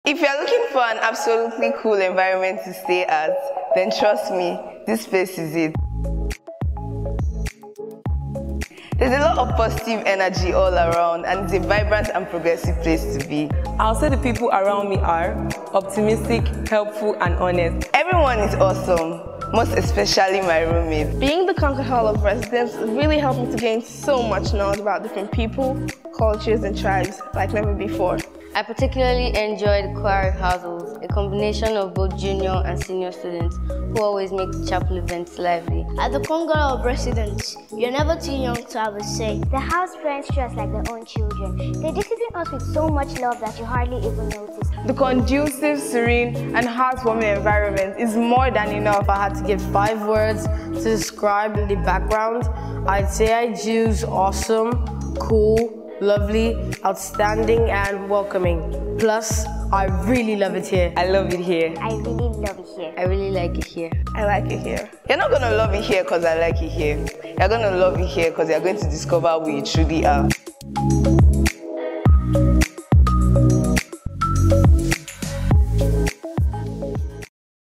If you're looking for an absolutely cool environment to stay at, then trust me, this place is it. There's a lot of positive energy all around, and it's a vibrant and progressive place to be. I'll say the people around me are optimistic, helpful, and honest. Everyone is awesome, most especially my roommate. Being the Concord Hall of Residence really helped me to gain so much knowledge about different people, cultures, and tribes like never before. I particularly enjoyed choir rehearsals, a combination of both junior and senior students who always make the chapel events lively. At the Concord Hall of Residence, you're never too young to have a say. The house parents treat us like their own children. They discipline us with so much love that you hardly even notice. The conducive, serene, and heartwarming environment is more than enough. If I had to give 5 words to describe the background, I'd say I choose awesome, cool, lovely, outstanding, and welcoming. Plus, I really love it here. I love it here. I really love it here. I really like it here. I like it here. You're not going to love it here because I like it here. You're going to love it here because you're going to discover who you truly are.